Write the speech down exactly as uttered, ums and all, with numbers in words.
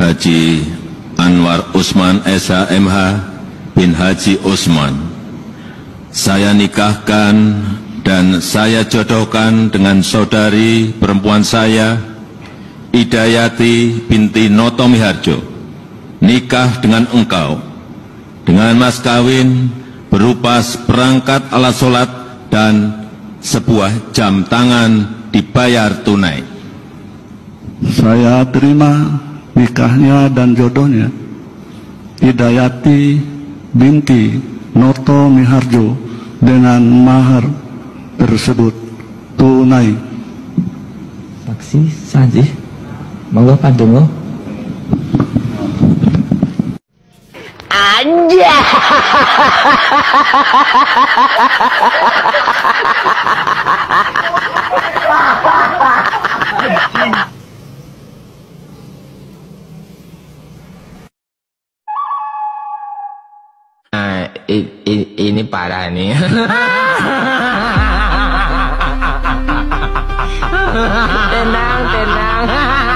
Haji Anwar Usman S H M H bin Haji Usman, saya nikahkan dan saya jodohkan dengan saudari perempuan saya, Idayati binti Noto Miharjo, nikah dengan engkau, dengan mas kawin berupa perangkat alat sholat dan sebuah jam tangan dibayar tunai. Saya terima nikahnya dan jodohnya Idayati binti Noto Miharjo dengan mahar tersebut tunai. Saksi Sanji, monggo padungo. Aja. Nah, ini parah nih. Tenang, tenang.